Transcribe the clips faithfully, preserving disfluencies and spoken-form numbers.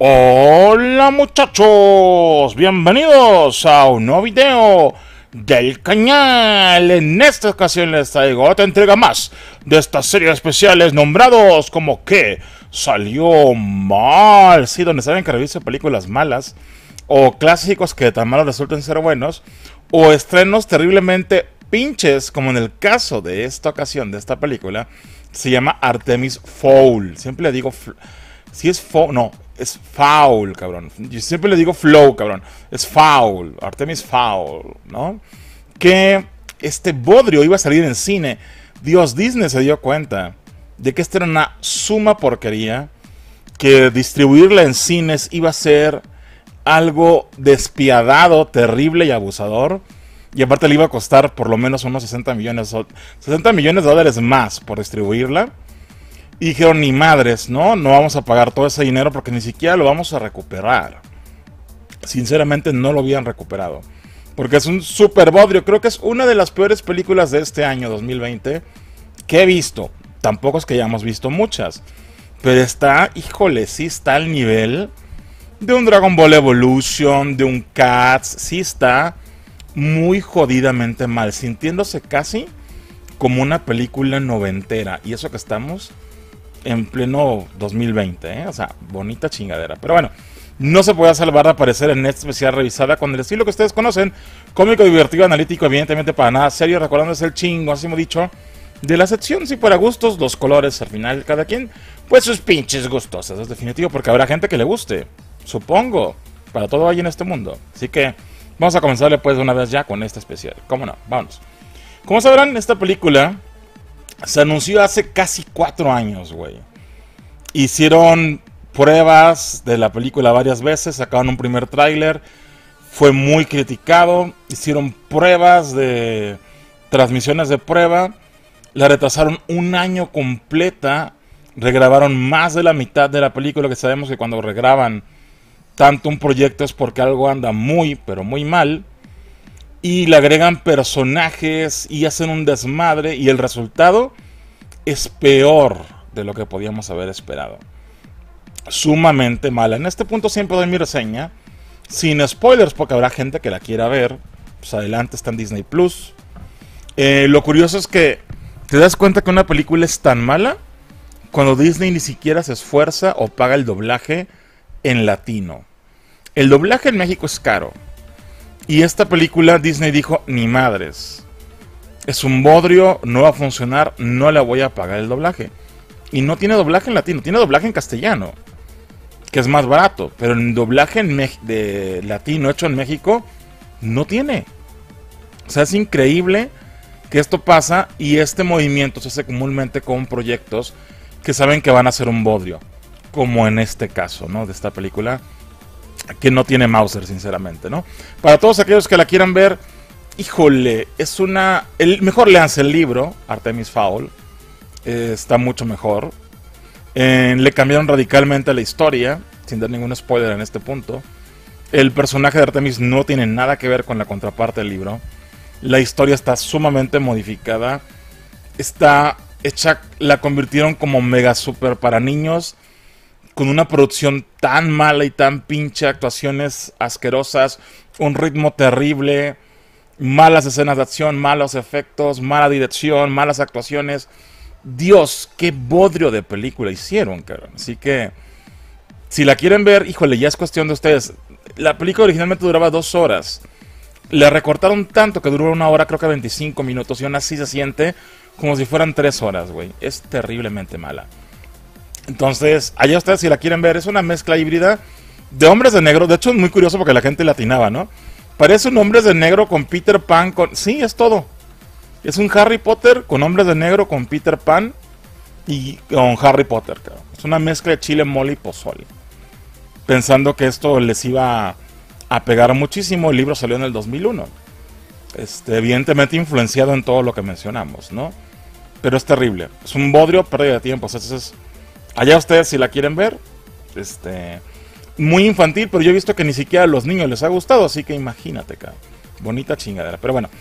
Hola muchachos, bienvenidos a un nuevo video del canal. En esta ocasión les traigo otra entrega más de estas series especiales nombrados como que salió mal. Sí, donde saben que reviso películas malas o clásicos que tan malos resultan ser buenos, o estrenos terriblemente pinches, como en el caso de esta ocasión de esta película. Se llama Artemis Fowl. Siempre le digo si es Fowl, no, es Fowl, cabrón. Yo siempre le digo Flow, cabrón. Es Fowl, Artemis Fowl, ¿no? Que este bodrio iba a salir en cine. Dios, Disney se dio cuenta de que esta era una suma porquería, que distribuirla en cines iba a ser algo despiadado, terrible y abusador. Y aparte le iba a costar por lo menos unos sesenta millones, sesenta millones de dólares más por distribuirla. Y dijeron, ni madres, ¿no? No vamos a pagar todo ese dinero porque ni siquiera lo vamos a recuperar. Sinceramente no lo habían recuperado, porque es un super bodrio. Creo que es una de las peores películas de este año dos mil veinte que he visto. Tampoco es que hayamos visto muchas, pero está, híjole, sí está al nivel de un Dragon Ball Evolution, de un Cats. Sí está muy jodidamente mal, sintiéndose casi como una película noventera. Y eso que estamos en pleno dos mil veinte, ¿eh? O sea, bonita chingadera. Pero bueno, no se puede salvar de aparecer en esta especial revisada con el estilo que ustedes conocen: cómico, divertido, analítico, evidentemente para nada serio, recordándose el chingosísimo dicho de la sección, sí, para gustos, los colores, al final cada quien pues sus pinches gustos. Eso es definitivo, porque habrá gente que le guste, supongo. Para todo hay en este mundo. Así que vamos a comenzarle pues de una vez ya con este especial. ¿Cómo no? Vámonos. Como sabrán, esta película se anunció hace casi cuatro años, güey. Hicieron pruebas de la película varias veces, sacaron un primer tráiler, fue muy criticado. Hicieron pruebas de transmisiones de prueba, la retrasaron un año completa, regrabaron más de la mitad de la película, que sabemos que cuando regraban tanto un proyecto es porque algo anda muy, pero muy mal. Y le agregan personajes y hacen un desmadre, y el resultado es peor de lo que podíamos haber esperado. Sumamente mala. En este punto siempre doy mi reseña sin spoilers, porque habrá gente que la quiera ver. Pues adelante, está en Disney Plus. Eh, lo curioso es que te das cuenta que una película es tan mala cuando Disney ni siquiera se esfuerza o paga el doblaje en latino. El doblaje en México es caro. Y esta película Disney dijo, ni madres, es un bodrio, no va a funcionar, no le voy a pagar el doblaje. Y no tiene doblaje en latino, tiene doblaje en castellano, que es más barato. Pero el doblaje en de latino hecho en México no tiene. O sea, es increíble que esto pasa, y este movimiento se hace comúnmente con proyectos que saben que van a ser un bodrio, como en este caso, ¿no? De esta película, que no tiene Mauser, sinceramente, ¿no? Para todos aquellos que la quieran ver, híjole, es una... El, mejor léanse el libro, Artemis Fowl, eh, está mucho mejor. Eh, le cambiaron radicalmente la historia, sin dar ningún spoiler en este punto. El personaje de Artemis no tiene nada que ver con la contraparte del libro. La historia está sumamente modificada. Está hecha, la convirtieron como mega super para niños, con una producción tan mala y tan pinche, actuaciones asquerosas, un ritmo terrible, malas escenas de acción, malos efectos, mala dirección, malas actuaciones. Dios, qué bodrio de película hicieron, cabrón. Así que, si la quieren ver, híjole, ya es cuestión de ustedes. La película originalmente duraba dos horas. Le recortaron tanto que duró una hora, creo que veinticinco minutos, y aún así se siente como si fueran tres horas, güey. Es terriblemente mala. Entonces, allá ustedes si la quieren ver. Es una mezcla híbrida de Hombres de Negro. De hecho es muy curioso porque la gente latinaba, ¿no? Parece un Hombres de Negro con Peter Pan, con... Sí, es todo. Es un Harry Potter con Hombres de Negro, con Peter Pan y con Harry Potter, cabrón. Es una mezcla de chile, mole y pozole, pensando que esto les iba a pegar muchísimo. El libro salió en el dos mil uno, este, evidentemente influenciado en todo lo que mencionamos, ¿no? Pero es terrible. Es un bodrio, pérdida de tiempo. Entonces, allá ustedes si la quieren ver. Este, muy infantil, pero yo he visto que ni siquiera a los niños les ha gustado, así que imagínate, cabrón. Bonita chingadera. Pero bueno,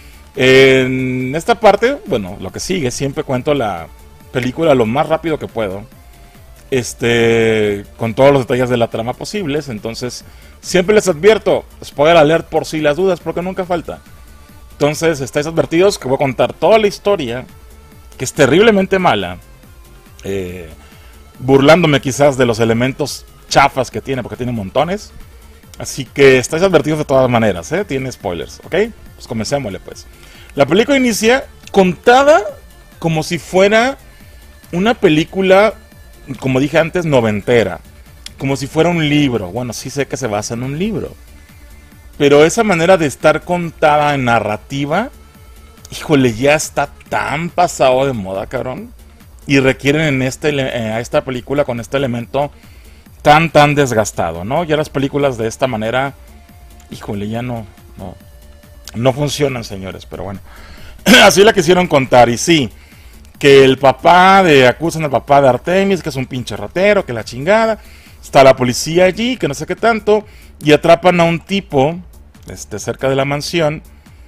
en esta parte, bueno, lo que sigue, siempre cuento la película lo más rápido que puedo. Este, con todos los detalles de la trama posibles. Entonces, siempre les advierto, spoiler alert por si las dudas, porque nunca falta. Entonces, estáis advertidos que voy a contar toda la historia, que es terriblemente mala, eh, burlándome quizás de los elementos chafas que tiene, porque tiene montones. Así que estáis advertidos de todas maneras, ¿eh? Tiene spoilers, ¿ok? Pues comencémosle, pues. La película inicia contada como si fuera una película, como dije antes, noventera. Como si fuera un libro. Bueno, sí sé que se basa en un libro. Pero esa manera de estar contada en narrativa, híjole, ya está tan pasado de moda, cabrón. Y requieren en este, eh, esta película con este elemento tan, tan desgastado, ¿no? Ya las películas de esta manera, híjole, ya no, no, no funcionan, señores. Pero bueno, así la quisieron contar. Y sí, que el papá de, acusan al papá de Artemis, que es un pinche ratero, que la chingada. Está la policía allí, que no sé qué tanto, y atrapan a un tipo, este, cerca de la mansión,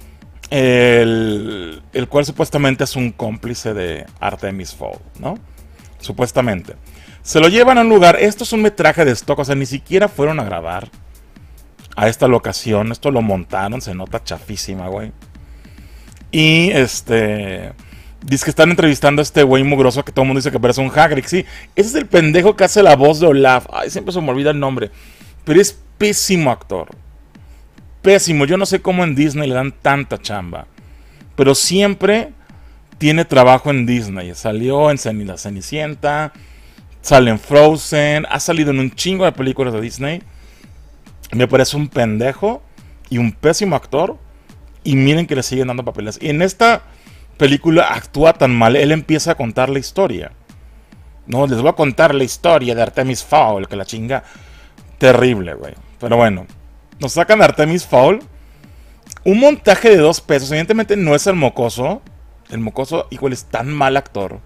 el, el cual supuestamente es un cómplice de Artemis Fowl, ¿no? Supuestamente. Se lo llevan a un lugar, esto es un metraje de stock, o sea, ni siquiera fueron a grabar a esta locación, esto lo montaron, se nota chafísima, güey. Y este... dice que están entrevistando a este güey mugroso que todo el mundo dice que parece un Hagrid. Sí, ese es el pendejo que hace la voz de Olaf. Ay, siempre se me olvida el nombre. Pero es pésimo actor. Pésimo. Yo no sé cómo en Disney le dan tanta chamba. Pero siempre tiene trabajo en Disney. Salió en Cen- La Cenicienta. Sale en Frozen. Ha salido en un chingo de películas de Disney. Me parece un pendejo y un pésimo actor. Y miren que le siguen dando papeles. Y en esta película actúa tan mal, él empieza a contar la historia. No, les voy a contar la historia de Artemis Fowl, que la chinga. Terrible, güey. Pero bueno, nos sacan a Artemis Fowl. Un montaje de dos pesos. Evidentemente no es el mocoso. El mocoso, igual es tan mal actor.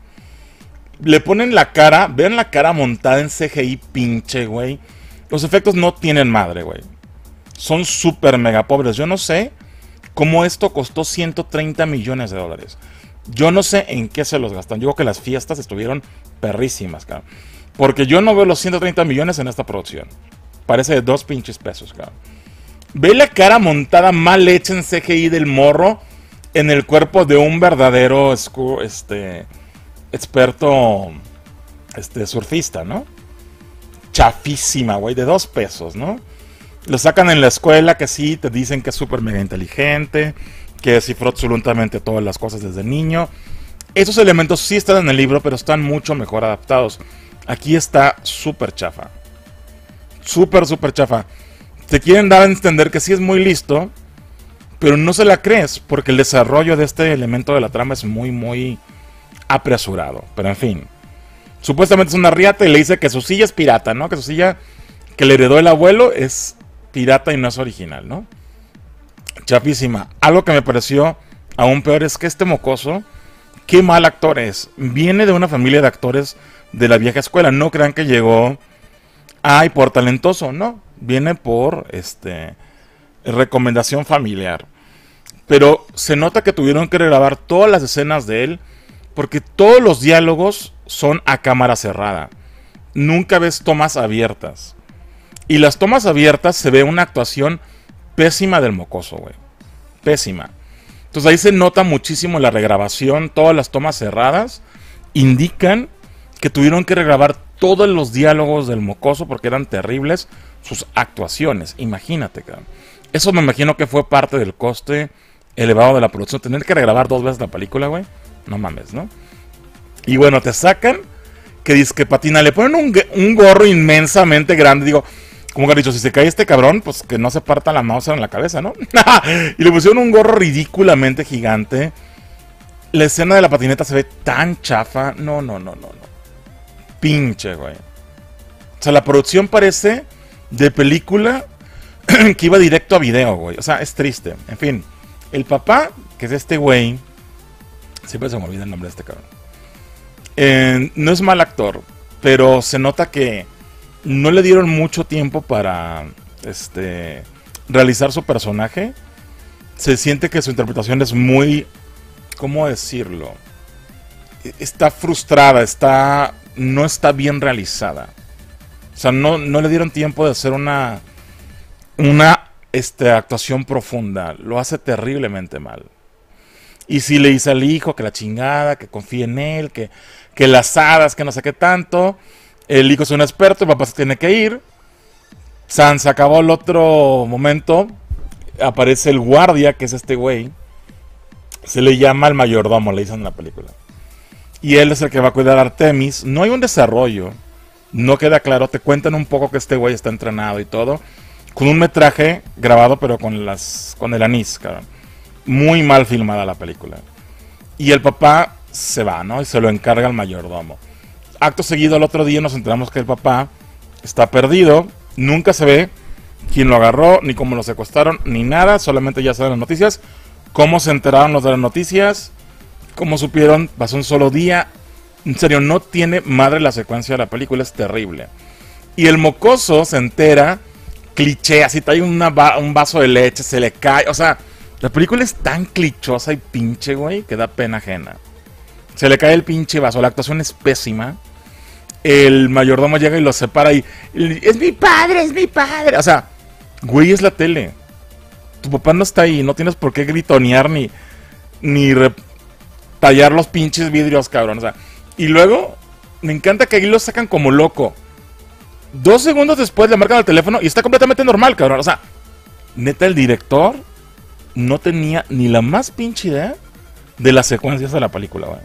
Le ponen la cara, vean la cara montada en C G I pinche, güey. Los efectos no tienen madre, güey. Son súper mega pobres. Yo no sé cómo esto costó ciento treinta millones de dólares. Yo no sé en qué se los gastan. Yo creo que las fiestas estuvieron perrísimas, cabrón. Porque yo no veo los ciento treinta millones en esta producción. Parece de dos pinches pesos, cabrón. Ve la cara montada mal hecha en C G I del morro en el cuerpo de un verdadero este, experto este, surfista, ¿no? Chafísima, güey, de dos pesos, ¿no? Lo sacan en la escuela, que sí, te dicen que es súper mega inteligente, que descifró absolutamente todas las cosas desde niño. Esos elementos sí están en el libro, pero están mucho mejor adaptados. Aquí está súper chafa. Súper, súper chafa. Te quieren dar a entender que sí es muy listo, pero no se la crees, porque el desarrollo de este elemento de la trama es muy, muy apresurado. Pero en fin. Supuestamente es una riata y le dice que su silla es pirata, ¿no? Que su silla que le heredó el abuelo es pirata y no es original, ¿no? Chapísima. Algo que me pareció aún peor es que este mocoso, qué mal actor es. Viene de una familia de actores de la vieja escuela. No crean que llegó, ay, por talentoso, no. Viene por, este, recomendación familiar. Pero se nota que tuvieron que regrabar todas las escenas de él, porque todos los diálogos son a cámara cerrada. Nunca ves tomas abiertas. Y las tomas abiertas se ve una actuación pésima del mocoso, güey. Pésima. Entonces ahí se nota muchísimo la regrabación. Todas las tomas cerradas indican que tuvieron que regrabar todos los diálogos del mocoso porque eran terribles sus actuaciones. Imagínate, cabrón. Eso me imagino que fue parte del coste elevado de la producción. Tener que regrabar dos veces la película, güey. No mames, ¿no? Y bueno, te sacan que dice que patina. Le ponen un, un gorro inmensamente grande. Digo, como que han dicho, si se cae este cabrón, pues que no se parta la mouse en la cabeza, ¿no? Y le pusieron un gorro ridículamente gigante. La escena de la patineta se ve tan chafa. No, no, no, no, no. Pinche, güey. O sea, la producción parece de película que iba directo a video, güey. O sea, es triste. En fin, el papá, que es este güey, siempre se me olvida el nombre de este cabrón. Eh, no es mal actor, pero se nota que no le dieron mucho tiempo para este, realizar su personaje. Se siente que su interpretación es muy, ¿cómo decirlo? Está frustrada, está no está bien realizada. O sea, no, no le dieron tiempo de hacer una, una este, actuación profunda. Lo hace terriblemente mal. Y si le dice al hijo que la chingada, que confíe en él, que, que las hadas, que no sé qué tanto. El hijo es un experto, el papá se tiene que ir. San, se acabó el otro momento. Aparece el guardia, que es este güey. Se le llama el mayordomo, le dicen en la película. Y él es el que va a cuidar a Artemis. No hay un desarrollo. No queda claro. Te cuentan un poco que este güey está entrenado y todo. Con un metraje grabado, pero con las con el anís, cabrón. Muy mal filmada la película. Y el papá se va, ¿no? Y se lo encarga al mayordomo. Acto seguido, el otro día nos enteramos que el papá está perdido. Nunca se ve quién lo agarró, ni cómo lo secuestraron, ni nada. Solamente ya saben las noticias. Cómo se enteraron los de las noticias. Cómo supieron, pasó un solo día. En serio, no tiene madre la secuencia de la película, es terrible. Y el mocoso se entera, cliché, así trae una va un vaso de leche, se le cae. O sea, la película es tan clichosa y pinche, güey, que da pena ajena. Se le cae el pinche vaso, la actuación es pésima. El mayordomo llega y lo separa y, y es mi padre, es mi padre. O sea, güey, es la tele. Tu papá no está ahí, no tienes por qué gritonear ni, ni tallar los pinches vidrios, cabrón. O sea, y luego, me encanta que ahí lo sacan como loco. Dos segundos después le marcan al teléfono y está completamente normal, cabrón. O sea, neta, el director no tenía ni la más pinche idea de las secuencias de la película, güey.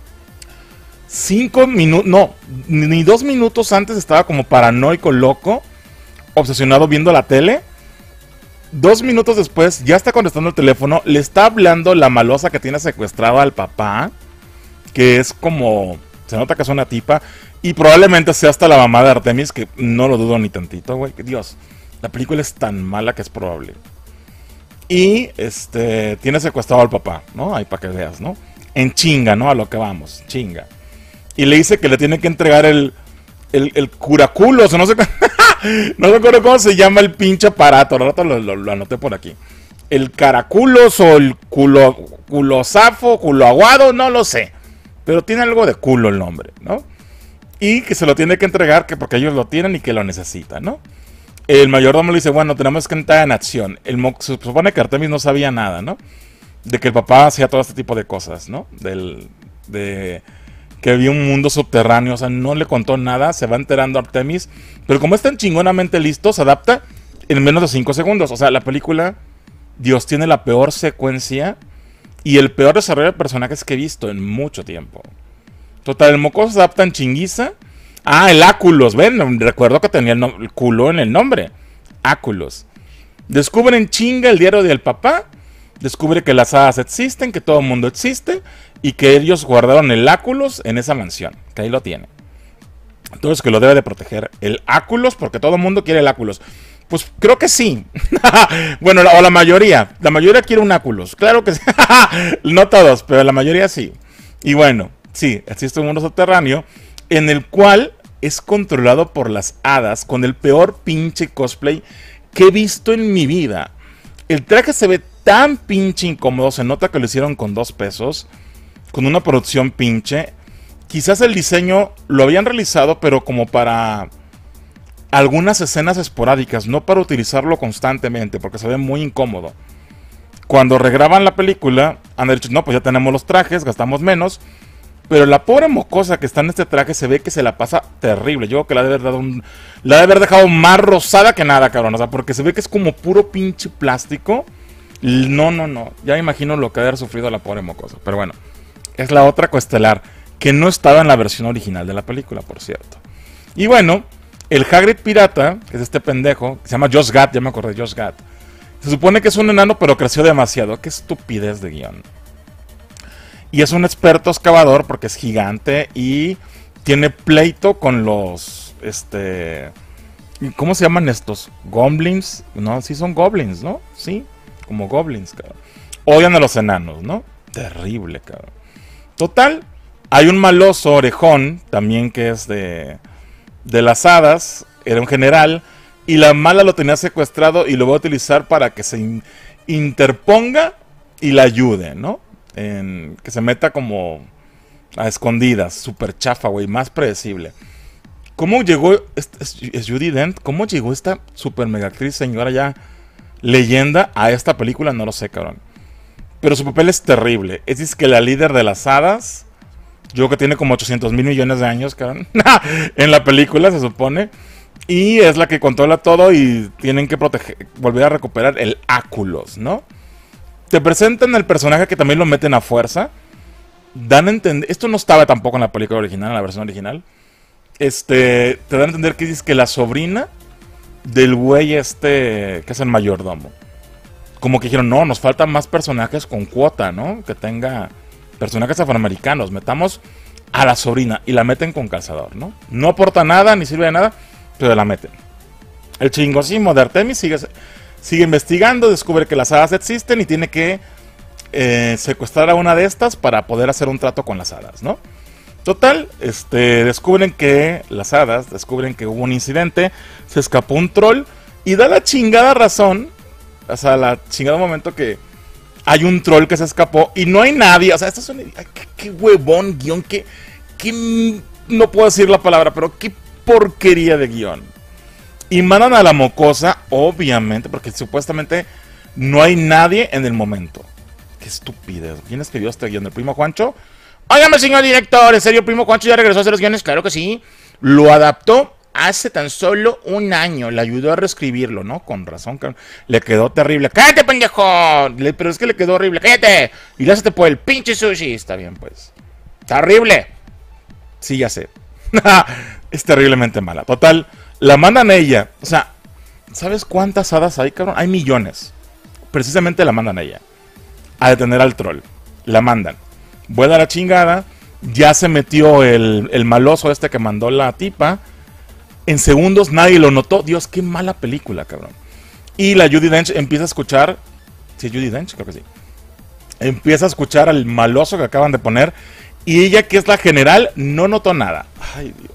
Cinco minutos, no, ni dos minutos antes estaba como paranoico, loco, obsesionado viendo la tele. Dos minutos después ya está contestando el teléfono, le está hablando la malosa que tiene secuestrado al papá, que es como, se nota que es una tipa, y probablemente sea hasta la mamá de Artemis, que no lo dudo ni tantito, güey. Dios, la película es tan mala que es probable. Y este tiene secuestrado al papá, ¿no? Ahí para que veas, ¿no? En chinga, ¿no? A lo que vamos, chinga. Y le dice que le tiene que entregar el, el, el curaculos, o no sé, no me acuerdo cómo se llama el pinche aparato. Al rato lo, lo, lo anoté por aquí. El caraculos o el culo, culosafo, culo aguado, no lo sé. Pero tiene algo de culo el nombre, ¿no? Y que se lo tiene que entregar que porque ellos lo tienen y que lo necesitan, ¿no? El mayordomo le dice, bueno, tenemos que entrar en acción. El se supone que Artemis no sabía nada, ¿no? De que el papá hacía todo este tipo de cosas, ¿no? Del, de que había un mundo subterráneo, o sea, no le contó nada, se va enterando Artemis. Pero como es tan chingonamente listo, se adapta en menos de cinco segundos. O sea, la película, Dios, tiene la peor secuencia y el peor desarrollo de personajes que he visto en mucho tiempo. Total, el mocoso se adapta en chinguiza. Ah, el Áculos, ven, recuerdo que tenía el, no el culo en el nombre. Áculos. Descubren en chinga el diario del papá. Descubre que las hadas existen, que todo el mundo existe. Y que ellos guardaron el Áculos en esa mansión. Que ahí lo tiene. Entonces que lo debe de proteger el Áculos, porque todo el mundo quiere el Áculos. Pues creo que sí. Bueno, la, o la mayoría. La mayoría quiere un Áculos. Claro que sí. No todos, pero la mayoría sí. Y bueno, sí, existe un mundo subterráneo en el cual es controlado por las hadas con el peor pinche cosplay que he visto en mi vida. El traje se ve tan pinche incómodo, se nota que lo hicieron con dos pesos, con una producción pinche. Quizás el diseño lo habían realizado, pero como para algunas escenas esporádicas, no para utilizarlo constantemente, porque se ve muy incómodo. Cuando regraban la película, han dicho, no, pues ya tenemos los trajes, gastamos menos. Pero la pobre mocosa que está en este traje se ve que se la pasa terrible. Yo creo que la debe haber dado un, la debe haber dejado más rosada que nada, cabrón. O sea, porque se ve que es como puro pinche plástico. No, no, no. Ya me imagino lo que debe haber sufrido la pobre mocosa. Pero bueno, es la otra coestelar que no estaba en la versión original de la película, por cierto. Y bueno, el Hagrid pirata, que es este pendejo, que se llama Josh Gad, ya me acordé de Josh Gad. Se supone que es un enano, pero creció demasiado. Qué estupidez de guión. Y es un experto excavador porque es gigante y tiene pleito con los, este, ¿cómo se llaman estos? Goblins, no, sí son goblins, ¿no? Sí, como goblins, cabrón. Odian a los enanos, ¿no? Terrible, cabrón. Total, hay un maloso orejón, también que es de, de las hadas, era un general, y la mala lo tenía secuestrado y lo va a utilizar para que se in, interponga y la ayude, ¿no? En, que se meta como A escondidas, súper chafa, güey, más predecible. ¿Cómo llegó, es, es, es Judi Dench, cómo llegó esta super mega actriz, señora ya leyenda, a esta película? No lo sé, cabrón. Pero su papel es terrible. Es, es que la líder de las hadas, yo creo que tiene como ochocientos mil millones de años, cabrón, en la película se supone. Y es la que controla todo y tienen que proteger, volver a recuperar el Áculos, ¿no? Te presentan el personaje que también lo meten a fuerza. Dan a entender, esto no estaba tampoco en la película original, en la versión original. Este, te dan a entender que dices que la sobrina del güey este, que es el mayordomo. Como que dijeron, no, nos faltan más personajes con cuota, ¿no? Que tenga personajes afroamericanos. Metamos a la sobrina y la meten con calzador, ¿no? No aporta nada, ni sirve de nada, pero la meten. El chingosismo de Artemis sigue, sigue investigando, descubre que las hadas existen y tiene que eh, secuestrar a una de estas para poder hacer un trato con las hadas, ¿no? Total, este, descubren que las hadas, descubren que hubo un incidente, se escapó un troll y da la chingada razón, o sea, la chingada momento que hay un troll que se escapó y no hay nadie, o sea, esto es un, qué, qué huevón guión, qué, qué, no puedo decir la palabra, pero qué porquería de guión. Y mandan a la mocosa, obviamente, porque supuestamente no hay nadie en el momento. Qué estupidez. ¿Quién escribió este guión? ¿El primo Juancho? Óigame, señor director, ¿en serio primo Juancho ya regresó a hacer los guiones? Claro que sí. Lo adaptó hace tan solo un año. Le ayudó a reescribirlo, ¿no? Con razón, cabrón. Le quedó terrible. ¡Cállate, pendejo! Le, pero es que le quedó horrible. ¡Cállate! Y lázate por el pinche sushi. Está bien, pues. ¡Está horrible! Sí, ya sé. Es terriblemente mala. Total, la mandan a ella. O sea, ¿sabes cuántas hadas hay, cabrón? Hay millones. Precisamente la mandan a ella. A detener al troll. La mandan. Vuela la chingada. Ya se metió el, el maloso este que mandó la tipa. En segundos nadie lo notó. Dios, qué mala película, cabrón. Y la Judi Dench empieza a escuchar. ¿Sí, Judi Dench? Creo que sí. Empieza a escuchar al maloso que acaban de poner. Y ella, que es la general, no notó nada. Ay, Dios.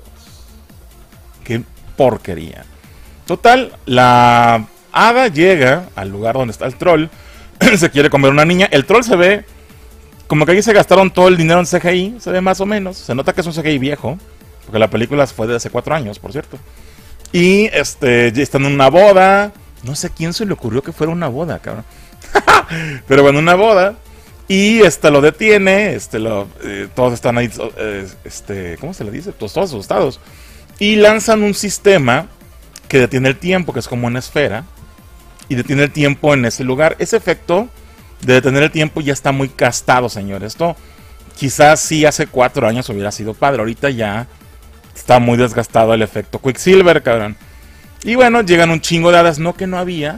Qué porquería. Total, la hada llega al lugar donde está el troll. Se quiere comer una niña. El troll se ve como que ahí se gastaron todo el dinero en C G I. Se ve más o menos. Se nota que es un C G I viejo. Porque la película fue de hace cuatro años, por cierto. Y este, ya están en una boda. No sé a quién se le ocurrió que fuera una boda, cabrón. Pero bueno, una boda. Y este lo detiene. Este lo, eh, todos están ahí. Eh, este, ¿cómo se le dice? Todos, todos asustados. Y lanzan un sistema que detiene el tiempo, que es como una esfera. Y detiene el tiempo en ese lugar. Ese efecto de detener el tiempo ya está muy gastado, señor. Esto quizás sí hace cuatro años hubiera sido padre. Ahorita ya está muy desgastado el efecto Quicksilver, cabrón. Y bueno, llegan un chingo de hadas. No que no había.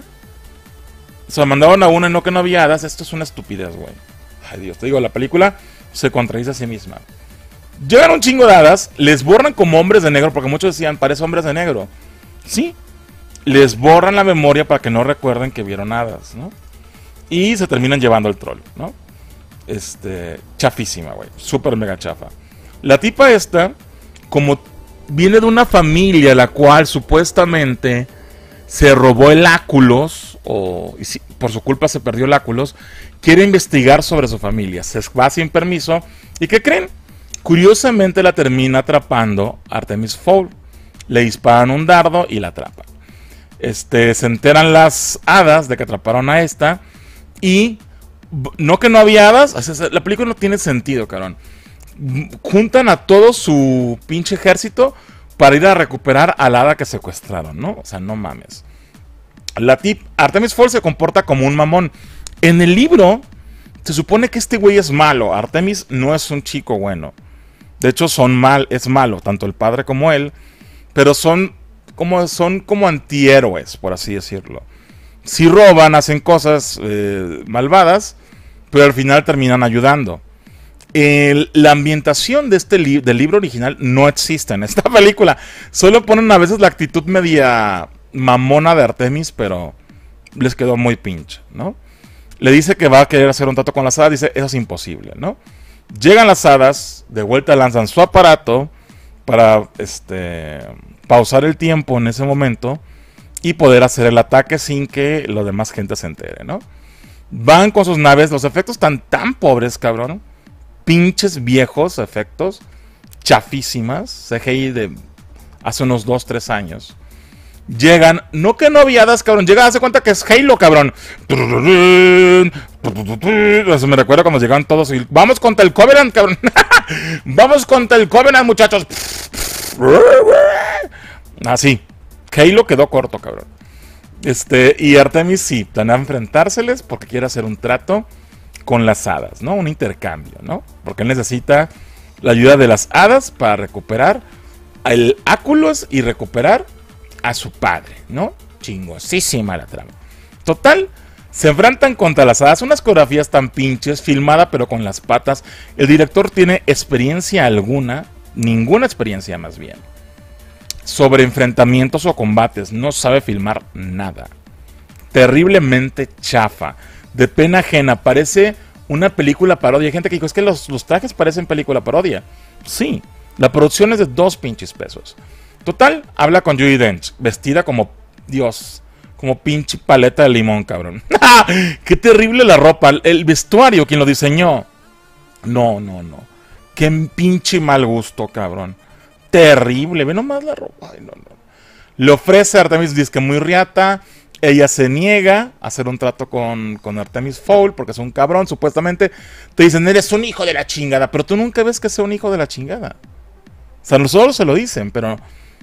Se mandaron a una y no que no había hadas. Esto es una estupidez, güey. Ay, Dios, te digo, la película se contradice a sí misma. Llegan un chingo de hadas. Les borran como hombres de negro. Porque muchos decían, parece hombres de negro. Sí. Les borran la memoria para que no recuerden que vieron hadas, ¿no? Y se terminan llevando el troll, ¿no? Este, chafísima, güey. Súper mega chafa. La tipa esta, como viene de una familia la cual supuestamente se robó el Áculos, o y si, por su culpa se perdió el Áculos, quiere investigar sobre su familia. Se va sin permiso. ¿Y qué creen? Curiosamente la termina atrapando Artemis Fowl. Le disparan un dardo y la atrapan. Este, se enteran las hadas de que atraparon a esta. Y no que no había hadas. La película no tiene sentido, cabrón. Juntan a todo su pinche ejército para ir a recuperar a la hada que secuestraron, ¿no? O sea, no mames. La tip, Artemis Fowl se comporta como un mamón. En el libro se supone que este güey es malo. Artemis no es un chico bueno. De hecho, son mal, es malo, tanto el padre como él. Pero son como, son como antihéroes, por así decirlo. Si roban, hacen cosas eh, malvadas, pero al final terminan ayudando. El, la ambientación de este li del libro original no existe en esta película. Solo ponen a veces la actitud media mamona de Artemis, pero les quedó muy pinche, ¿no? Le dice que va a querer hacer un trato con las hadas, dice, eso es imposible, ¿no? Llegan las hadas, de vuelta lanzan su aparato para este, pausar el tiempo en ese momento y poder hacer el ataque sin que la demás gente se entere, ¿no? Van con sus naves, los efectos están tan pobres, cabrón, pinches viejos efectos, chafísimas, C G I de hace unos dos, tres años. Llegan, no que no había hadas, cabrón, llega a darse cuenta que es Halo, cabrón. Eso me recuerda cuando llegaban todos y vamos contra el Covenant, cabrón. Vamos contra el Covenant, muchachos. Así, Halo quedó corto, cabrón. Este, y Artemis sí, planea enfrentárseles porque quiere hacer un trato con las hadas, ¿no? Un intercambio, ¿no? Porque él necesita la ayuda de las hadas para recuperar el Áculos y recuperar a su padre, ¿no? Chingosísima la trama. Total, se enfrentan contra las hadas, unas coreografías tan pinches, filmada pero con las patas. El director tiene experiencia alguna, ninguna experiencia más bien, sobre enfrentamientos o combates, no sabe filmar nada. Terriblemente chafa, de pena ajena, parece una película parodia. Hay gente que dijo, es que los, los trajes parecen película parodia. Sí, la producción es de dos pinches pesos. Total, habla con Judi Dench, vestida como Dios, como pinche paleta de limón, cabrón. Qué terrible la ropa, el vestuario, quien lo diseñó. No, no, no. Qué pinche mal gusto, cabrón. Terrible, ve nomás la ropa. Ay, no, no. Le ofrece a Artemis, dice que muy riata. Ella se niega a hacer un trato con, con Artemis Fowl porque es un cabrón, supuestamente. Te dicen, eres un hijo de la chingada, pero tú nunca ves que sea un hijo de la chingada. O sea, solo se lo dicen, pero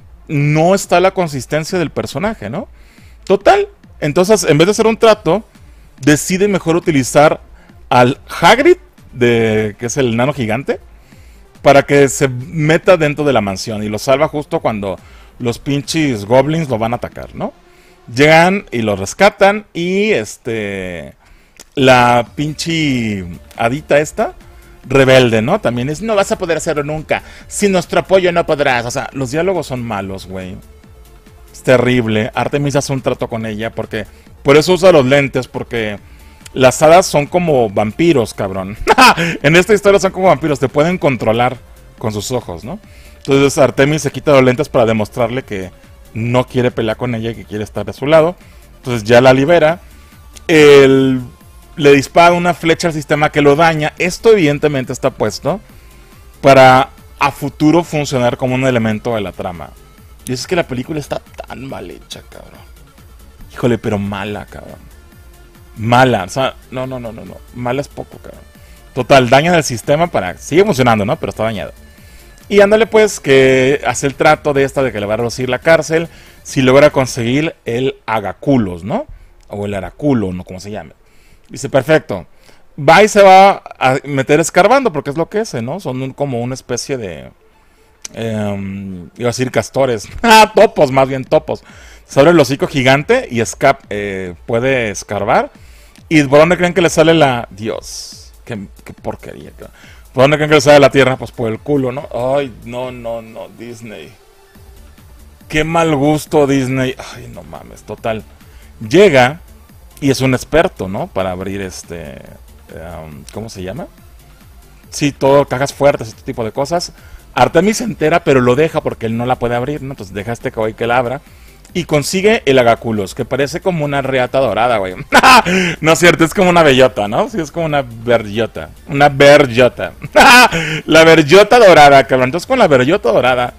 no está la consistencia del personaje, ¿no? Total, entonces, en vez de hacer un trato, decide mejor utilizar al Hagrid, de, que es el nano gigante, para que se meta dentro de la mansión y lo salva justo cuando los pinches goblins lo van a atacar, ¿no? Llegan y lo rescatan y este la pinche hadita esta rebelde, ¿no? También es, no vas a poder hacerlo nunca, sin nuestro apoyo no podrás. O sea, los diálogos son malos, güey. Es terrible. Artemis hace un trato con ella porque por eso usa los lentes, porque las hadas son como vampiros, cabrón. En esta historia son como vampiros, te pueden controlar con sus ojos, ¿no? Entonces Artemis se quita los lentes para demostrarle que no quiere pelear con ella y que quiere estar de su lado. Entonces ya la libera. Él le dispara una flecha al sistema que lo daña. Esto evidentemente está puesto para a futuro funcionar como un elemento de la trama. Y es que la película está tan mal hecha, cabrón. Híjole, pero mala, cabrón. Mala, o sea, no, no, no, no, no. Mala es poco, cabrón. Total, dañan el sistema para... Sigue funcionando, ¿no? Pero está dañado. Y ándale pues, que hace el trato de esta de que le va a reducir la cárcel si logra conseguir el agaculos, ¿no? O el araculo, no como se llame. Dice, perfecto. Va y se va a meter escarbando, porque es lo que es, ¿no? Son un, como una especie de... Eh, iba a decir castores. Ah, topos, más bien topos. Se abre el hocico gigante y escap, eh, puede escarbar. ¿Y por dónde creen que le sale la...? Dios, qué, qué porquería. ¿Por dónde creen que le sale la tierra? Pues por el culo, ¿no? Ay, no, no, no, Disney. Qué mal gusto, Disney. Ay, no mames, total. Llega y es un experto, ¿no? Para abrir este... Um, ¿Cómo se llama? Sí, todo, cajas fuertes, este tipo de cosas. Artemis se entera, pero lo deja porque él no la puede abrir, ¿no? Entonces deja a este cabrón que la abra. Y consigue el agaculos, que parece como una reata dorada, güey. No es cierto, es como una bellota, ¿no? Sí, es como una bellota. Una bellota. La bellota dorada, cabrón. Entonces con la bellota dorada...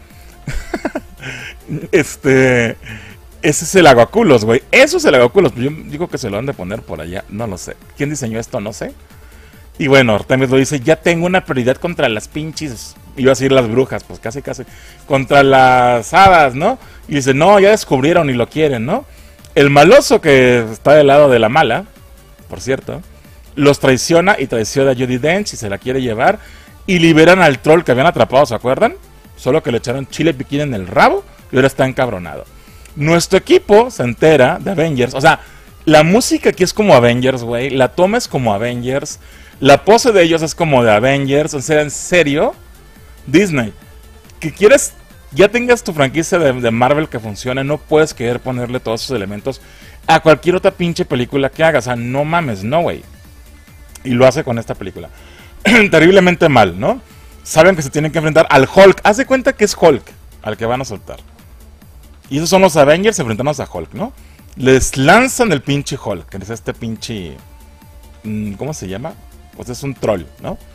este... Ese es el agaculos, güey. Eso es el agaculos. Yo digo que se lo han de poner por allá. No lo sé. ¿Quién diseñó esto? No sé. Y bueno, Artemis lo dice. Ya tengo una prioridad contra las pinches... Iba a decir las brujas. Pues casi, casi. Contra las hadas, ¿no? Y dice, no, ya descubrieron y lo quieren, ¿no? El maloso que está del lado de la mala, por cierto, los traiciona y traiciona a Judi Dench y se la quiere llevar. Y liberan al troll que habían atrapado, ¿se acuerdan? Solo que le echaron chile piquín en el rabo y ahora está encabronado. Nuestro equipo se entera de Avengers. O sea, la música aquí es como Avengers, güey. La toma es como Avengers. La pose de ellos es como de Avengers. O sea, en serio, Disney, que quieres, ya tengas tu franquicia de, de Marvel que funcione, no puedes querer ponerle todos esos elementos a cualquier otra pinche película que hagas. O sea, no mames, no, güey. Y lo hace con esta película. Terriblemente mal, ¿no? Saben que se tienen que enfrentar al Hulk. Haz de cuenta que es Hulk al que van a soltar. Y esos son los Avengers enfrentándose a Hulk, ¿no? Les lanzan el pinche Hulk, que es este pinche... ¿Cómo se llama? Pues es un troll, ¿no?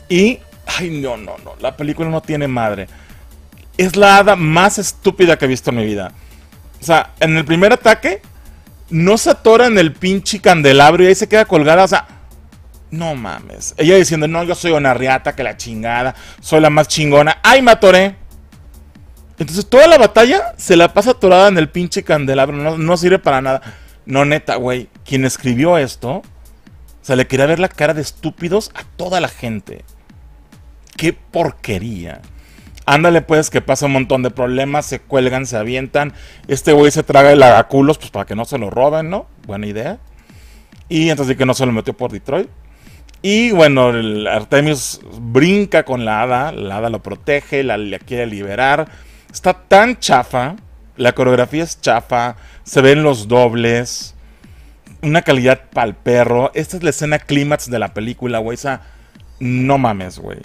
Y, ay, no, no, no, la película no tiene madre. Es la hada más estúpida que he visto en mi vida. O sea, en el primer ataque, no se atora en el pinche candelabro y ahí se queda colgada, o sea, no mames. Ella diciendo, no, yo soy una riata, que la chingada, soy la más chingona. ¡Ay, me atoré! Entonces toda la batalla se la pasa atorada en el pinche candelabro, no, no sirve para nada. No, neta, güey, quien escribió esto, o sea, le quería ver la cara de estúpidos a toda la gente. ¡Qué porquería! Ándale pues, que pasa un montón de problemas, se cuelgan, se avientan. Este güey se traga el agaculos, pues para que no se lo roben, ¿no? Buena idea. Y entonces sí que no se lo metió por Detroit. Y bueno, el Artemis brinca con la hada, la hada lo protege, la, la quiere liberar. Está tan chafa, la coreografía es chafa, se ven los dobles, una calidad pa'l perro. Esta es la escena clímax de la película, güey. O sea, no mames, güey.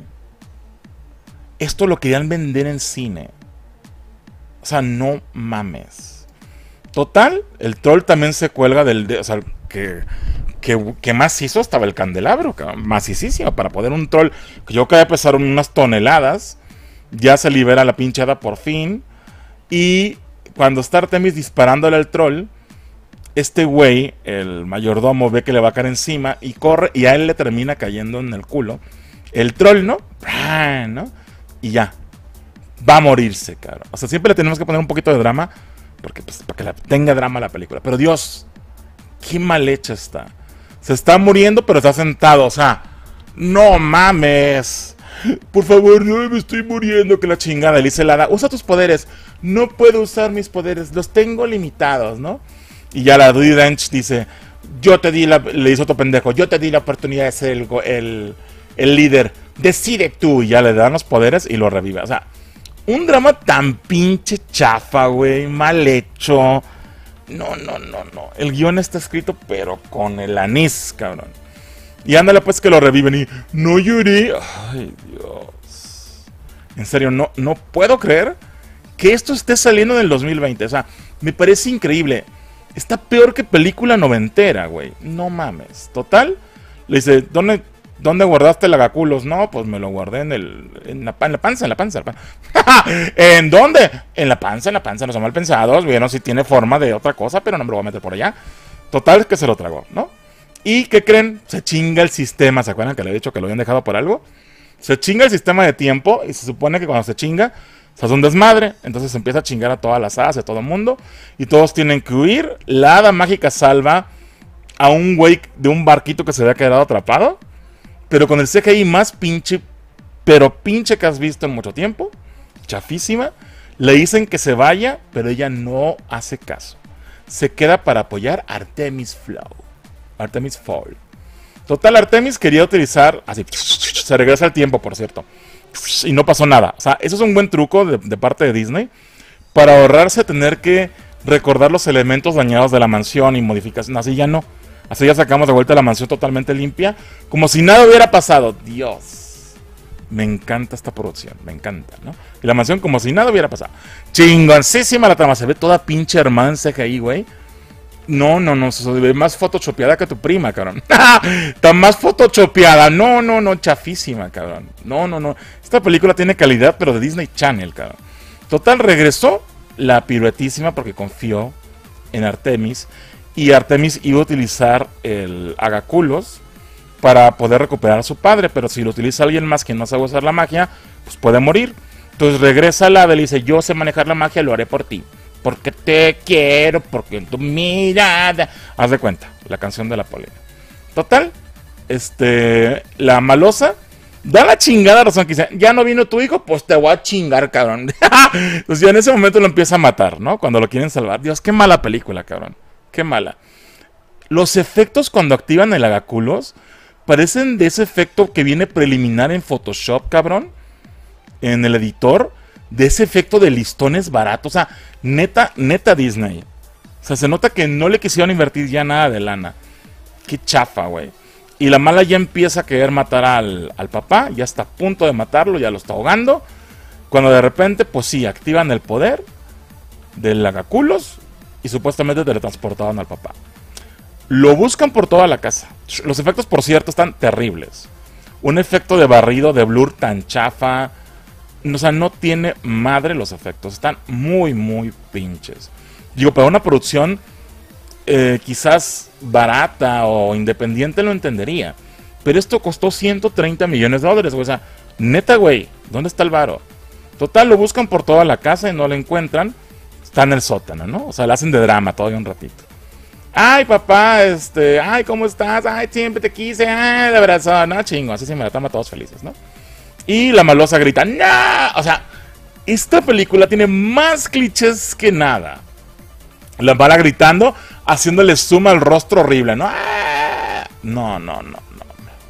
Esto lo querían vender en cine. O sea, no mames. Total, el troll también se cuelga del... De, o sea, que, que, que macizo estaba el candelabro. Macicísimo. Para poder un troll que yo creo que pesar unas toneladas. Ya se libera la pinche hada por fin. Y cuando está Artemis disparándole al troll, este güey, el mayordomo, ve que le va a caer encima y corre y a él le termina cayendo en el culo. El troll, ¿no? ¿no? Y ya. Va a morirse, cabrón. O sea, siempre le tenemos que poner un poquito de drama. Porque, pues, para que la, tenga drama la película. Pero Dios, qué mal hecha está. Se está muriendo, pero está sentado. O sea, no mames. Por favor, no me estoy muriendo. Que la chingada. Le dice la hada, usa tus poderes. No puedo usar mis poderes. Los tengo limitados, ¿no? Y ya la Judi Dench dice, yo te di la... Le dice otro pendejo, yo te di la oportunidad de ser el, el, el líder. Decide tú. Y ya le dan los poderes y lo revive. O sea, un drama tan pinche chafa, güey. Mal hecho. No, no, no, no. El guión está escrito, pero con el anís, cabrón. Y ándale pues que lo reviven y... No lloré. Ay, Dios. En serio, no, no puedo creer que esto esté saliendo en el dos mil veinte. O sea, me parece increíble. Está peor que película noventera, güey. No mames. Total. Le dice, ¿dónde... ¿Dónde guardaste el agaculos? No, pues me lo guardé en el... En la, en la panza, en la panza. En, la panza. ¿En dónde? En la panza, en la panza. No son mal pensados. Vieron si tiene forma de otra cosa, pero no me lo voy a meter por allá. Total, que se lo tragó, ¿no? ¿Y qué creen? Se chinga el sistema. ¿Se acuerdan que le he dicho que lo habían dejado por algo? Se chinga el sistema de tiempo y se supone que cuando se chinga, se hace un desmadre. Entonces se empieza a chingar a todas las hadas, a todo el mundo. Y todos tienen que huir. La hada mágica salva a un güey de un barquito que se había quedado atrapado. Pero con el C G I más pinche, pero pinche que has visto en mucho tiempo. Chafísima. Le dicen que se vaya, pero ella no hace caso. Se queda para apoyar a Artemis Flow. Artemis Fowl. Total, Artemis quería utilizar... Así, se regresa al tiempo, por cierto. Y no pasó nada. O sea, eso es un buen truco de, de parte de Disney. Para ahorrarse tener que recordar los elementos dañados de la mansión y modificación. Así ya no. Así ya sacamos de vuelta la mansión totalmente limpia. Como si nada hubiera pasado. Dios. Me encanta esta producción. Me encanta, ¿no? Y la mansión como si nada hubiera pasado. Chingoncísima la trama. Se ve toda pinche hermana en C G I, güey. No, no, no. Se ve más photoshopeada que tu prima, cabrón. Está más photoshopeada. No, no, no. Chafísima, cabrón. No, no, no. Esta película tiene calidad, pero de Disney Channel, cabrón. Total, regresó la piruetísima porque confió en Artemis. Y Artemis iba a utilizar el agaculos para poder recuperar a su padre. Pero si lo utiliza alguien más que no sabe usar la magia, pues puede morir. Entonces regresa la hada y le dice, yo sé manejar la magia, lo haré por ti. Porque te quiero, porque en tu mirada... Haz de cuenta, la canción de la polilla. Total, este, la malosa da la chingada razón que dice, ya no vino tu hijo, pues te voy a chingar, cabrón. Entonces ya en ese momento lo empieza a matar, ¿no? Cuando lo quieren salvar. Dios, qué mala película, cabrón. Qué mala. Los efectos cuando activan el agaculos parecen de ese efecto que viene preliminar en Photoshop, cabrón. En el editor. De ese efecto de listones baratos. O sea, neta, neta Disney. O sea, se nota que no le quisieron invertir ya nada de lana. Qué chafa, güey. Y la mala ya empieza a querer matar al, al papá. Ya está a punto de matarlo, ya lo está ahogando. Cuando de repente, pues sí, activan el poder del agaculos. Y supuestamente teletransportaban al papá. Lo buscan por toda la casa. Los efectos, por cierto, están terribles. un efecto de barrido, de blur tan chafa. O sea, no tiene madre los efectos. Están muy, muy pinches. Digo, para una producción eh, quizás barata o independiente lo entendería. Pero esto costó ciento treinta millones de dólares, güey. O sea, neta, güey, ¿dónde está el varo? Total, lo buscan por toda la casa y no lo encuentran. Está en el sótano, ¿no? O sea, le hacen de drama todavía un ratito. Ay, papá, este, ay, ¿cómo estás? Ay, siempre te quise, ay, de verdad, no, chingo, así se me la toma todos felices, ¿no? Y la malosa grita, ¡no! O sea, esta película tiene más clichés que nada. La mala gritando, haciéndole zoom al rostro horrible, ¿no? ¡Ah! No, no, no, no.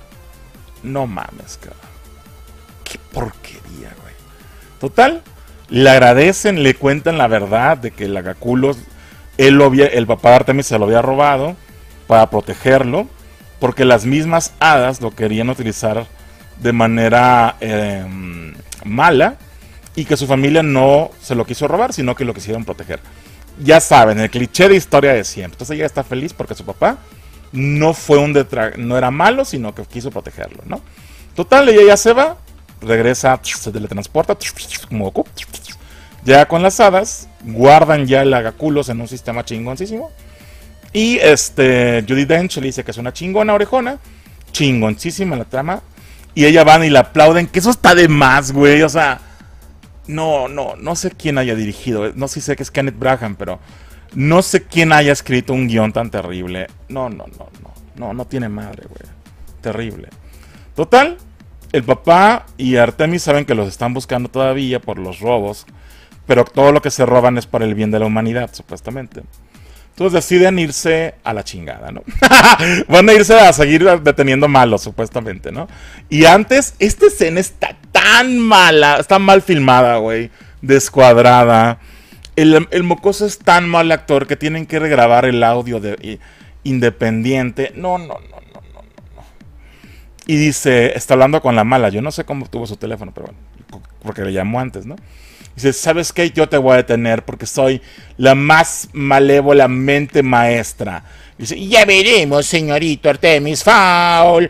No mames, cabrón. Qué porquería, güey. Total, le agradecen, le cuentan la verdad de que el agaculos, él lo había, el papá de Artemis se lo había robado para protegerlo, porque las mismas hadas lo querían utilizar de manera eh, mala y que su familia no se lo quiso robar, sino que lo quisieron proteger. Ya saben, el cliché de historia de siempre. Entonces ella está feliz porque su papá no fue un detra no era malo, sino que quiso protegerlo, ¿no? Total, ella ya se va, regresa, se teletransporta, como Goku, llega con las hadas, guardan ya el agaculos en un sistema chingoncísimo. Y este Judi Dench le dice que es una chingona orejona, chingoncísima la trama. Y ella van y la aplauden, que eso está de más, güey. O sea, no, no, no sé quién haya dirigido. No sé si sé que es Kenneth Branagh, pero no sé quién haya escrito un guión tan terrible. No, no, no, no. No, no tiene madre, güey. Terrible. Total, el papá y Artemis saben que los están buscando todavía por los robos. Pero todo lo que se roban es para el bien de la humanidad, supuestamente. Entonces deciden irse a la chingada, ¿no? Van a irse a seguir deteniendo malos, supuestamente, ¿no? Y antes, esta escena está tan mala, está mal filmada, güey. Descuadrada. El, el mocoso es tan mal actor que tienen que regrabar el audio de, y, independiente. No, no, no, no, no, no. Y dice, está hablando con la mala. Yo no sé cómo tuvo su teléfono, pero bueno, porque le llamó antes, ¿no? Dice, ¿sabes qué? Yo te voy a detener porque soy la más malévola mente maestra. Dice, ya veremos, señorito Artemis Fowl.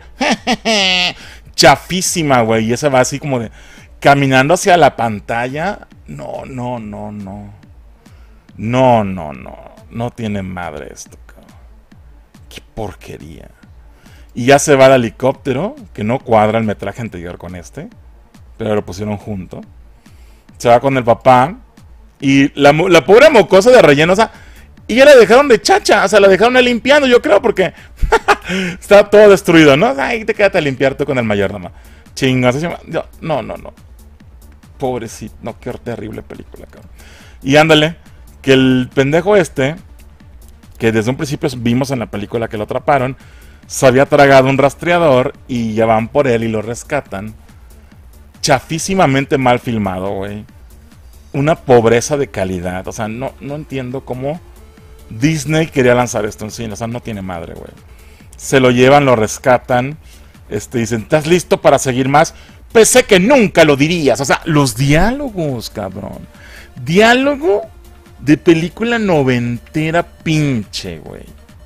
Chafísima, güey. Y esa va así como de caminando hacia la pantalla. No, no, no, no. No, no, no. No tiene madre esto, cabrón. Qué porquería. Y ya se va al helicóptero, que no cuadra el metraje anterior con este, pero lo pusieron junto. Se va con el papá. Y la, la pobre mocosa de relleno, o sea, y ya la dejaron de chacha, o sea, la dejaron ahí limpiando, yo creo, porque está todo destruido, ¿no? Ay, te quédate a limpiar tú con el mayor nomás. Chingas, no, no, no. Pobrecito, no, qué terrible película, cabrón. Y ándale, que el pendejo este, que desde un principio vimos en la película que lo atraparon, se había tragado un rastreador y ya van por él y lo rescatan. Chafísimamente mal filmado, güey. Una pobreza de calidad. O sea, no, no entiendo cómo Disney quería lanzar esto en cine. O sea, no tiene madre, güey. Se lo llevan, lo rescatan. Este, dicen, ¿estás listo para seguir más? Pensé que nunca lo dirías. O sea, los diálogos, cabrón. Diálogo de película noventera pinche, güey.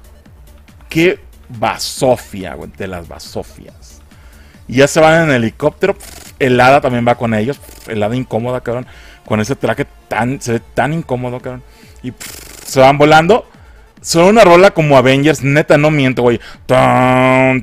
Qué basofia, güey. De las basofias. Y ya se van en el helicóptero. El hada también va con ellos. El hada incómoda, cabrón. Con ese traje tan, se ve tan incómodo, cabrón. Y pff, se van volando. Son una rola como Avengers. Neta, no miento, güey. Son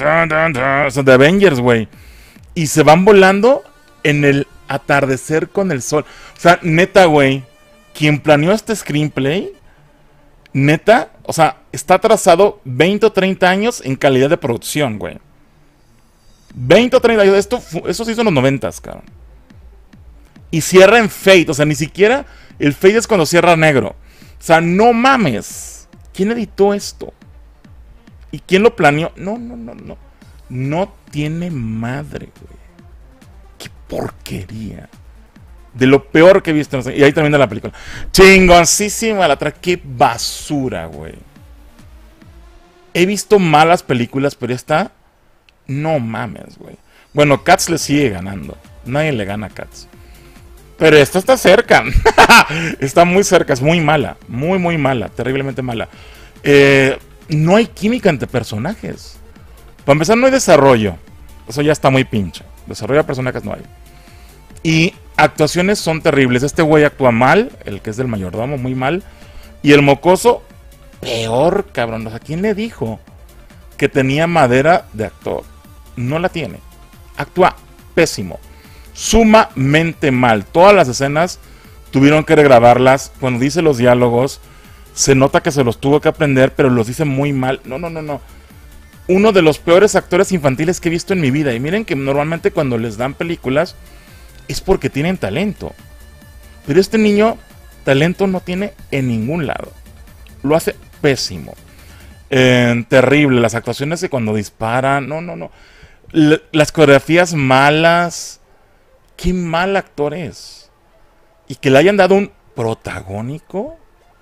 de Avengers, güey. Y se van volando en el atardecer con el sol. O sea, neta, güey. Quien planeó este screenplay, neta, o sea, está atrasado veinte o treinta años en calidad de producción, güey. veinte o treinta años. Esto, eso se hizo en los noventas, cabrón. Y cierra en fade. O sea, ni siquiera el fade es cuando cierra negro. O sea, no mames. ¿Quién editó esto? ¿Y quién lo planeó? No, no, no, no. No tiene madre, güey. Qué porquería. De lo peor que he visto. Y ahí termina la película. Chingoncísima la tra... Qué basura, güey. He visto malas películas, pero esta... No mames, güey. Bueno, Cats le sigue ganando. Nadie le gana a Cats. Pero esta está cerca. Está muy cerca. Es muy mala. Muy, muy mala. Terriblemente mala. Eh, no hay química entre personajes. Para empezar, no hay desarrollo. Eso ya está muy pinche. Desarrollo de personajes no hay. Y actuaciones son terribles. Este güey actúa mal, el que es del mayordomo, muy mal. Y el mocoso, peor, cabrón. O sea, ¿quién le dijo que tenía madera de actor? No la tiene. Actúa pésimo. Sumamente mal. Todas las escenas tuvieron que regrabarlas. Cuando dice los diálogos, se nota que se los tuvo que aprender, pero los dice muy mal. No, no, no, no. Uno de los peores actores infantiles que he visto en mi vida. Y miren que normalmente cuando les dan películas es porque tienen talento. Pero este niño talento no tiene en ningún lado. Lo hace pésimo. Eh, terrible. Las actuaciones de cuando disparan. No, no, no. L- las coreografías malas. Qué mal actor es. Y que le hayan dado un protagónico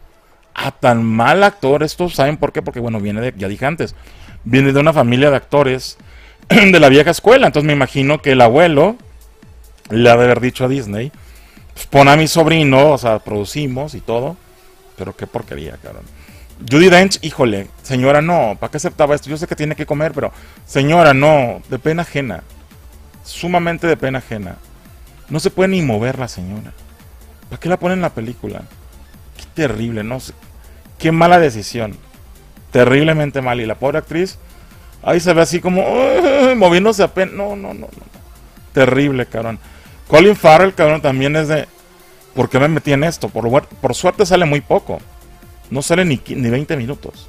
a tan mal actor. Esto saben por qué. Porque bueno, viene de, ya dije antes, viene de una familia de actores de la vieja escuela. Entonces me imagino que el abuelo le ha de haber dicho a Disney, pues pon a mi sobrino, o sea, producimos y todo. Pero qué porquería, cabrón. Judi Dench, híjole, señora, no, ¿para qué aceptaba esto? Yo sé que tiene que comer, pero señora, no, de pena ajena. Sumamente de pena ajena. No se puede ni mover la señora. ¿Para qué la ponen en la película? Qué terrible, no sé. Qué mala decisión. Terriblemente mal. Y la pobre actriz, ahí se ve así como uh, moviéndose apenas. No, no, no, no. Terrible, cabrón. Colin Farrell, cabrón, también es de... ¿Por qué me metí en esto? Por, por suerte sale muy poco. No sale ni, ni veinte minutos.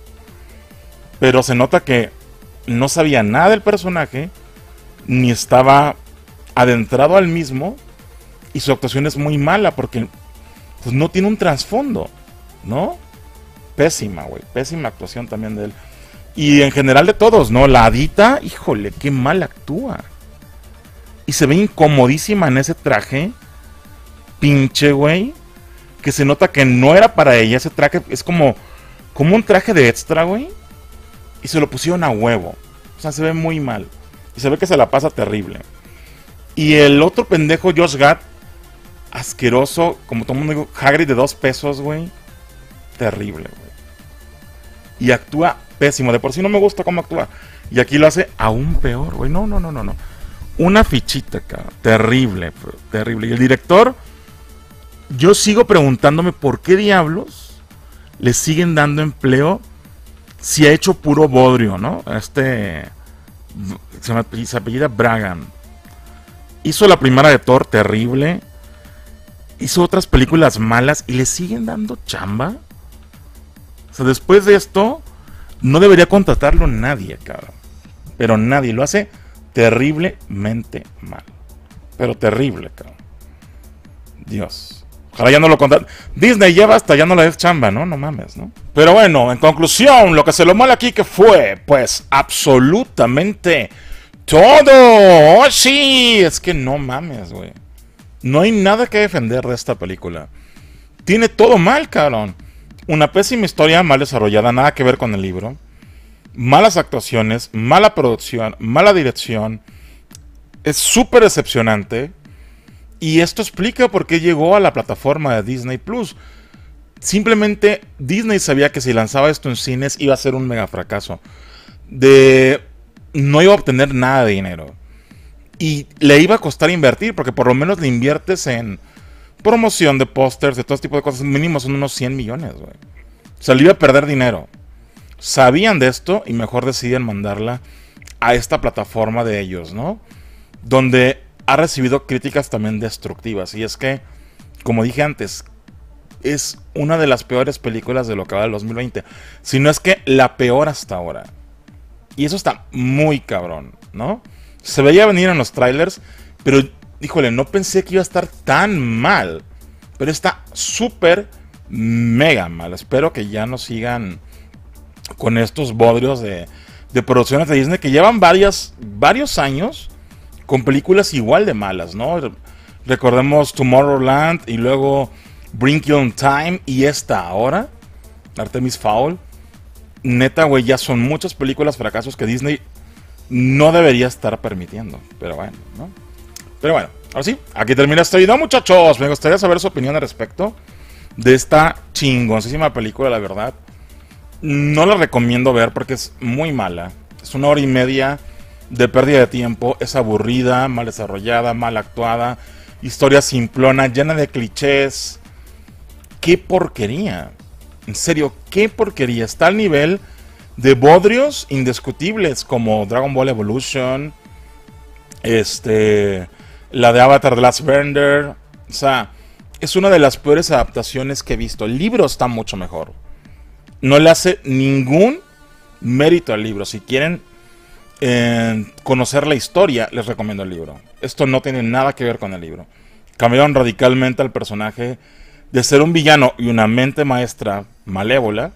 Pero se nota que no sabía nada del personaje, ni estaba adentrado al mismo, y su actuación es muy mala porque pues, no tiene un trasfondo, ¿no? Pésima, güey. Pésima actuación también de él. Y en general de todos, ¿no? La Hadita, híjole, qué mal actúa. Y se ve incomodísima en ese traje. Pinche, güey. Que se nota que no era para ella. Ese traje es como, como un traje de extra, güey. Y se lo pusieron a huevo. O sea, se ve muy mal. Y se ve que se la pasa terrible. Y el otro pendejo, Josh Gad, asqueroso. Como todo el mundo digo, Hagrid de dos pesos, güey. Terrible, güey. Y actúa pésimo. De por sí no me gusta cómo actúa. Y aquí lo hace aún peor, güey. No, no, no, no, no. Una fichita, cabrón. Terrible, terrible. Y el director, yo sigo preguntándome por qué diablos le siguen dando empleo si ha hecho puro bodrio, ¿no? Este se, me, se apellida Bragan. Hizo la primera de Thor, terrible. Hizo otras películas malas y le siguen dando chamba. O sea, después de esto, no debería contratarlo nadie, cabrón. Pero nadie. Lo hace terriblemente mal. Pero terrible, cabrón. Dios. Ojalá ya no lo contraten. Disney ya basta, ya no le des chamba, ¿no? No mames, ¿no? Pero bueno, en conclusión, lo que se lo mal aquí que fue, pues, absolutamente todo. ¡Oh, sí! Es que no mames, güey. No hay nada que defender de esta película. Tiene todo mal, cabrón. Una pésima historia mal desarrollada, nada que ver con el libro. Malas actuaciones, mala producción, mala dirección. Es súper decepcionante. Y esto explica por qué llegó a la plataforma de Disney Plus. Simplemente Disney sabía que si lanzaba esto en cines iba a ser un mega fracaso. De... No iba a obtener nada de dinero. Y le iba a costar invertir, porque por lo menos le inviertes en promoción de pósters, de todo tipo de cosas. Mínimo son unos cien millones, güey. O sea, le iba a perder dinero. Sabían de esto y mejor deciden mandarla a esta plataforma de ellos, ¿no? Donde ha recibido críticas también destructivas. Y es que, como dije antes, es una de las peores películas de lo que va del dos mil veinte. Si no es que la peor hasta ahora. Y eso está muy cabrón, ¿no? Se veía venir en los trailers, pero, híjole, no pensé que iba a estar tan mal. Pero está súper, mega mal. Espero que ya no sigan con estos bodrios de, de producciones de Disney que llevan varias, varios años con películas igual de malas, ¿no? Recordemos Tomorrowland y luego Wrinkle in Time y esta ahora, Artemis Fowl. Neta, güey, ya son muchas películas fracasos que Disney no debería estar permitiendo. Pero bueno, ¿no? Pero bueno, ahora sí, aquí termina este video, muchachos. Me gustaría saber su opinión al respecto de esta chingoncísima película, la verdad. No la recomiendo ver porque es muy mala. Es una hora y media de pérdida de tiempo, es aburrida, mal desarrollada, mal actuada, historia simplona, llena de clichés. ¡Qué porquería! En serio, qué porquería. Está al nivel de bodrios indiscutibles como Dragon Ball Evolution, este, la de Avatar The Last Bender. O sea, es una de las peores adaptaciones que he visto. El libro está mucho mejor. No le hace ningún mérito al libro. Si quieren eh, conocer la historia, les recomiendo el libro. Esto no tiene nada que ver con el libro. Cambiaron radicalmente al personaje de ser un villano y una mente maestra malévola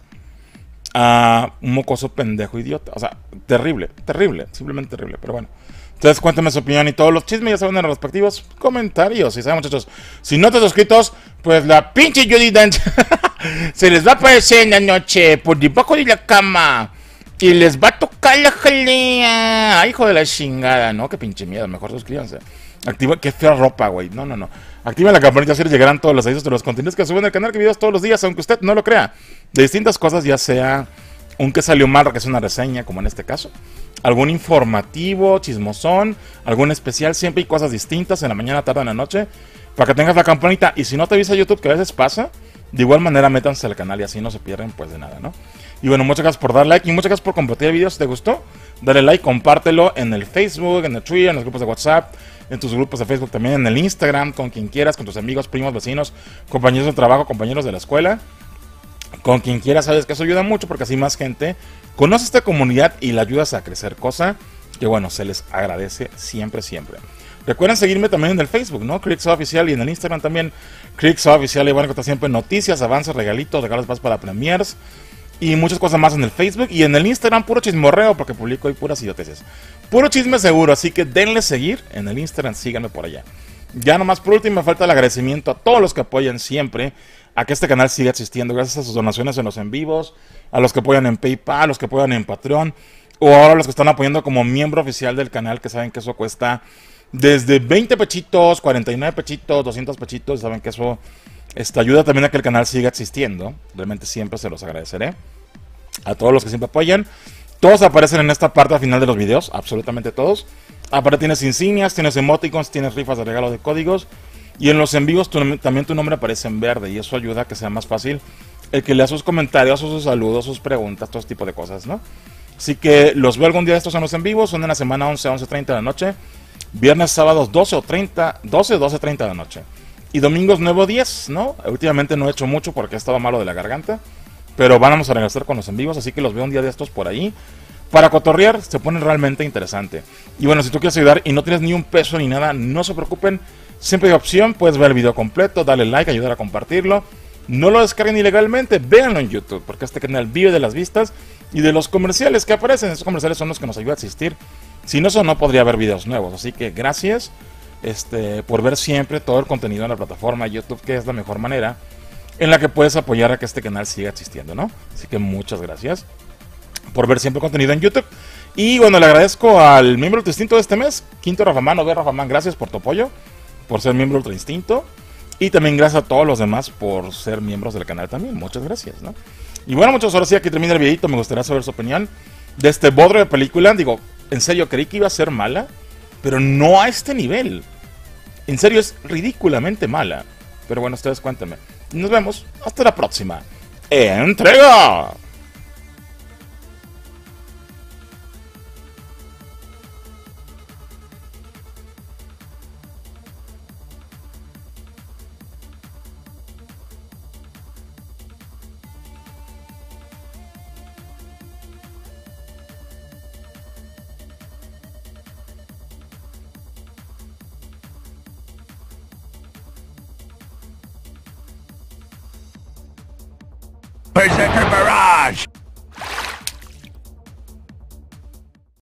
a un mocoso pendejo idiota. O sea, terrible, terrible, simplemente terrible. Pero bueno, entonces cuéntame su opinión y todos los chismes ya saben en los respectivos comentarios. Y saben, muchachos, si no te has suscritos, pues la pinche Judy Dench se les va a aparecer en la noche por debajo de la cama y les va a tocar la jalea. Ay, hijo de la chingada, ¿no? Qué pinche miedo, mejor suscríbanse. Activa, qué fea ropa, güey. No, no, no. Activa la campanita si les llegarán todos los avisos de los contenidos que suben al canal, que videos todos los días, aunque usted no lo crea. De distintas cosas, ya sea un que salió mal, que es una reseña, como en este caso. Algún informativo, chismosón, algún especial, siempre hay cosas distintas en la mañana, tarde, en la noche, para que tengas la campanita. Y si no te avisa YouTube, que a veces pasa, de igual manera métanse al canal y así no se pierden pues de nada, ¿no? Y bueno, muchas gracias por dar like y muchas gracias por compartir el video. Si te gustó, dale like, compártelo en el Facebook, en el Twitter, en los grupos de WhatsApp, en tus grupos de Facebook también, en el Instagram, con quien quieras, con tus amigos, primos, vecinos, compañeros de trabajo, compañeros de la escuela, con quien quieras. Sabes que eso ayuda mucho porque así más gente conoce esta comunidad y la ayudas a crecer, cosa que bueno, se les agradece siempre, siempre. Recuerden seguirme también en el Facebook, ¿no? Crixo Oficial, y en el Instagram también Crixo Oficial. Y van a encontrar siempre noticias, avances, regalitos, regalos más para premiers y muchas cosas más en el Facebook. Y en el Instagram puro chismorreo, porque publico ahí puras idioteces. Puro chisme seguro, así que denle seguir en el Instagram, síganme por allá. Ya nomás por último me falta el agradecimiento a todos los que apoyan siempre a que este canal siga existiendo, gracias a sus donaciones en los en vivos, a los que apoyan en PayPal, a los que apoyan en Patreon, o ahora los que están apoyando como miembro oficial del canal, que saben que eso cuesta desde veinte pechitos, cuarenta y nueve pechitos, doscientos pechitos. Saben que eso este, ayuda también a que el canal siga existiendo. Realmente siempre se los agradeceré a todos los que siempre apoyan. Todos aparecen en esta parte al final de los videos, absolutamente todos. Aparte tienes insignias, tienes emoticons, tienes rifas de regalo de códigos. Y en los en vivos tu, también tu nombre aparece en verde, y eso ayuda a que sea más fácil el que lea sus comentarios, sus saludos, sus preguntas, todo ese tipo de cosas, ¿no? Así que los veo algún día estos en los en vivos, son en la semana once, once treinta de la noche. Viernes, sábados doce o treinta, doce, doce treinta de la noche. Y domingos nueve diez, ¿no? Últimamente no he hecho mucho porque he estado malo de la garganta. Pero vamos a regresar con los en vivos, así que los veo un día de estos por ahí. Para cotorrear se pone realmente interesante. Y bueno, si tú quieres ayudar y no tienes ni un peso ni nada, no se preocupen. Siempre hay opción, puedes ver el video completo, darle like, ayudar a compartirlo. No lo descarguen ilegalmente, véanlo en YouTube, porque este canal vive de las vistas y de los comerciales que aparecen. Esos comerciales son los que nos ayudan a existir. Sin eso no podría haber videos nuevos. Así que gracias este, por ver siempre todo el contenido en la plataforma YouTube, que es la mejor manera en la que puedes apoyar a que este canal siga existiendo, ¿no? Así que muchas gracias por ver siempre contenido en YouTube. Y bueno, le agradezco al miembro Ultra Instinto de este mes, Quinto Rafamán, o ve Rafamán, gracias por tu apoyo, por ser miembro Ultra Instinto. Y también gracias a todos los demás por ser miembros del canal también. Muchas gracias, ¿no? Y bueno, muchachos, ahora sí, aquí termina el videito. Me gustaría saber su opinión de este bodrio de película. Digo, en serio, creí que iba a ser mala, pero no a este nivel. En serio, es ridículamente mala. Pero bueno, ustedes cuéntenme. Nos vemos hasta la próxima entrega. Berserker